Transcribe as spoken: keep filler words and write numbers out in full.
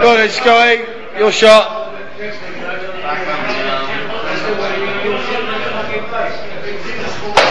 Go on then, Sky. Your shot. Back on, um,